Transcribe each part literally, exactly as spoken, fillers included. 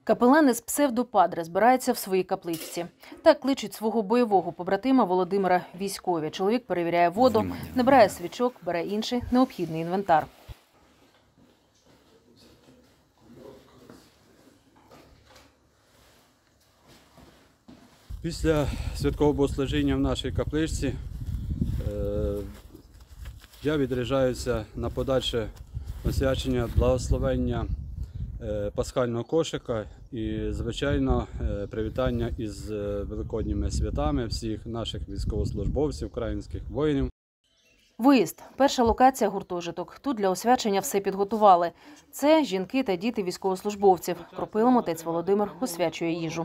Капелан із псевдопадре збирається в своїй капличці. Так кличуть свого бойового побратима Володимира військові. Чоловік перевіряє воду, набирає свічок, бере інший необхідний інвентар. Після святкового богослужіння в нашій капличці е, я відряджаюся на подальше освячення, благословення е, пасхального кошика і, звичайно, е, привітання із великодніми святами всіх наших військовослужбовців, українських воїнів. Виїзд. Перша локація – гуртожиток. Тут для освячення все підготували. Це жінки та діти військовослужбовців. Кропилом отець Володимир освячує їжу.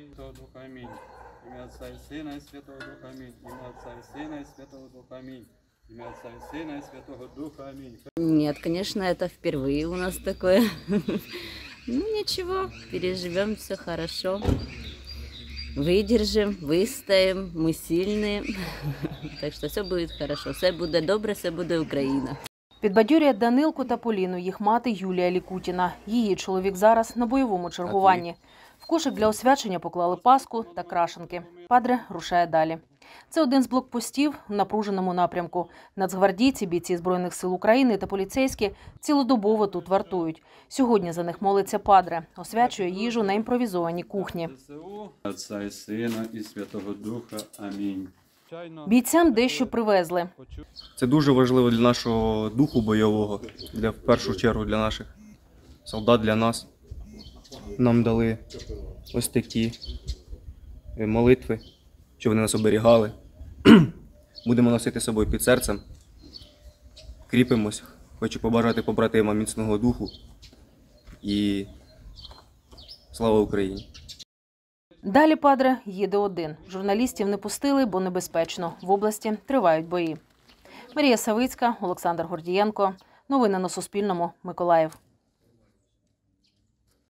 Ім'я Отця і Сина і Святого Духа. Амінь. Ім'я Отця і Сина і Святого Духа. Амінь. Ім'я Отця і Сина і Святого Духа. Амінь. Нет, конечно, это впервые у нас такое. Ну ничего, переживем, все хорошо. Выдержим, выстоим, мы сильные. Так что все будет хорошо. Все буде добре, все буде Україна. Підбадьорює Данилку та Поліну їх мати Юлія Лікутіна. Її чоловік зараз на бойовому чергуванні. В кошик для освячення поклали паску та крашенки. Падре рушає далі. Це один з блокпостів в напруженому напрямку. Нацгвардійці, бійці Збройних сил України та поліцейські цілодобово тут вартують. Сьогодні за них молиться Падре. Освячує їжу на імпровізованій кухні. Отця і Сина і Святого Духа. Амінь. Бійцям дещо привезли. Це дуже важливо для нашого духу бойового, для, в першу чергу для наших солдат, для нас. Нам дали ось такі молитви, щоб вони нас оберігали. Будемо носити з собою під серцем. Кріпимось. Хочу побажати побратимам міцного духу і слава Україні. Далі Падре їде один. Журналістів не пустили, бо небезпечно. В області тривають бої. Марія Савицька, Олександр Гордієнко. Новини на Суспільному. Миколаїв.